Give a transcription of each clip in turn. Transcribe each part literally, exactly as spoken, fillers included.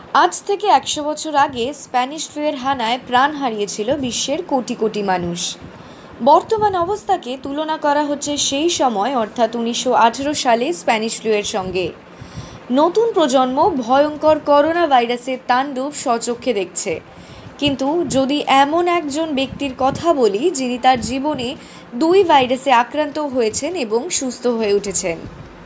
আজ থেকে একশো বছর আগে স্প্যানিশ ফ্লুয়ের হানায় প্রাণ হারিয়েছিল বিশ্বের কোটি কোটি মানুষ। বর্তমান অবস্থাকে তুলনা করা হচ্ছে সেই সময় অর্থাৎ উনিশশো আঠেরো সালে স্প্যানিশ ফ্লুয়ের সঙ্গে। নতুন প্রজন্ম ভয়ঙ্কর করোনা ভাইরাসের তাণ্ডব স্বচক্ষে দেখছে। কিন্তু যদি এমন একজন ব্যক্তির কথা বলি যিনি তার জীবনে দুই ভাইরাসে আক্রান্ত হয়েছেন এবং সুস্থ হয়ে উঠেছেন,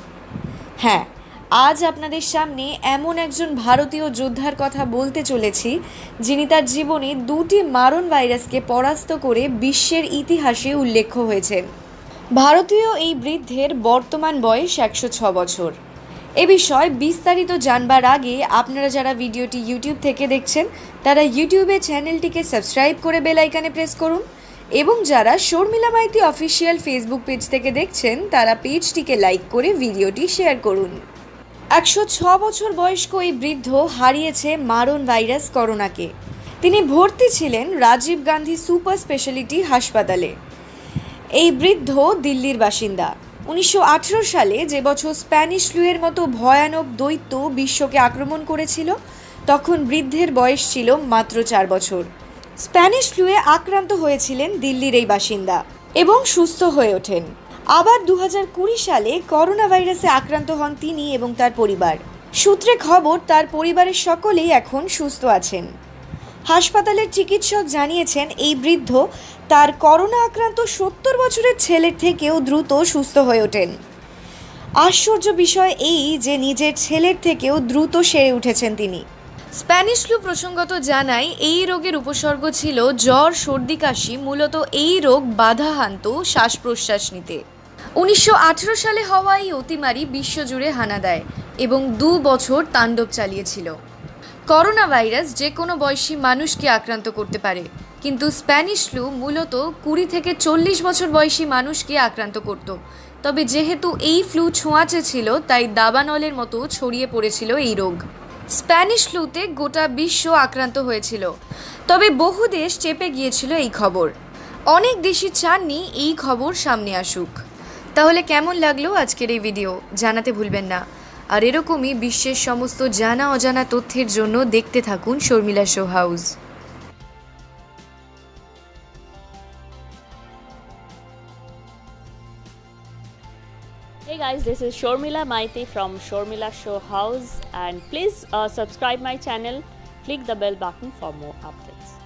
হ্যাঁ, আজ আপনাদের সামনে এমন একজন ভারতীয় যোদ্ধার কথা বলতে চলেছি যিনি তার জীবনে দুটি মারণ ভাইরাসকে পরাস্ত করে বিশ্বের ইতিহাসে উল্লেখ্য হয়েছেন। ভারতীয় এই বৃদ্ধের বর্তমান বয়স একশো ছ বছর। এ বিষয়ে বিস্তারিত জানবার আগে আপনারা যারা ভিডিওটি ইউটিউব থেকে দেখছেন তারা ইউটিউবে চ্যানেলটিকে সাবস্ক্রাইব করে বেল আইকনে প্রেস করুন, এবং যারা Sharmila Maity official Facebook page থেকে দেখছেন তারা পেজটিকে লাইক করে ভিডিওটি শেয়ার করুন। একশো ছ বছর বয়স্ক এই বৃদ্ধ হারিয়েছে মারণ ভাইরাস করোনাকে। তিনি ভর্তি ছিলেন রাজীব গান্ধী সুপার স্পেশালিটি হাসপাতালে। এই বৃদ্ধ দিল্লির বাসিন্দা। উনিশশো আঠেরো সালে যে বছর স্প্যানিশ ফ্লুয়ের মতো ভয়ানক দৈত্য বিশ্বকে আক্রমণ করেছিল তখন বৃদ্ধের বয়স ছিল মাত্র চার বছর। স্প্যানিশ ফ্লুয়ে আক্রান্ত হয়েছিলেন দিল্লির এই বাসিন্দা এবং সুস্থ হয়ে ওঠেন। আবার দু হাজার কুড়ি সালে করোনা ভাইরাসে আক্রান্ত হন তিনি এবং তার পরিবার। সূত্রে খবর তার পরিবারের সকলেই এখন সুস্থ আছেন। হাসপাতালের চিকিৎসক জানিয়েছেন এই বৃদ্ধ তার করোনা আক্রান্ত সত্তর বছরের ছেলের থেকেও দ্রুত সুস্থ হয়ে ওঠেন। আশ্চর্য বিষয় এই যে নিজের ছেলের থেকেও দ্রুত সেরে উঠেছেন তিনি। স্প্যানিশ ফ্লু প্রসঙ্গত জানাই, এই রোগের উপসর্গ ছিল জ্বর, সর্দি, কাশি। মূলত এই রোগ বাধা হানত শ্বাস প্রশ্বাস নিতে। উনিশশো আঠেরো সালে হওয়া এই অতিমারি বিশ্বজুড়ে হানা দেয় এবং দু বছর তাণ্ডব চালিয়েছিল। করোনা ভাইরাস যে কোনো বয়সী মানুষকে আক্রান্ত করতে পারে, কিন্তু স্প্যানিশ ফ্লু মূলত কুড়ি থেকে চল্লিশ বছর বয়সী মানুষকে আক্রান্ত করত। তবে যেহেতু এই ফ্লু ছোঁয়াচে ছিল তাই দাবানলের মতো ছড়িয়ে পড়েছিল এই রোগ। স্প্যানিশ ফ্লুতে গোটা বিশ্ব আক্রান্ত হয়েছিল, তবে বহু দেশ চেপে গিয়েছিল এই খবর। অনেক দেশই চাননি এই খবর সামনে আসুক। তাহলে কেমন লাগলো আজকের এই ভিডিও জানাতে ভুলবেন না। আর এরকমই বিশ্বের সমস্ত জানা অজানা তথ্যের জন্য দেখতে থাকুন Sharmila show house. Hey guys, this is Shormila Maiti from Shormila Show House, and please uh, subscribe my channel, click the bell button for more updates.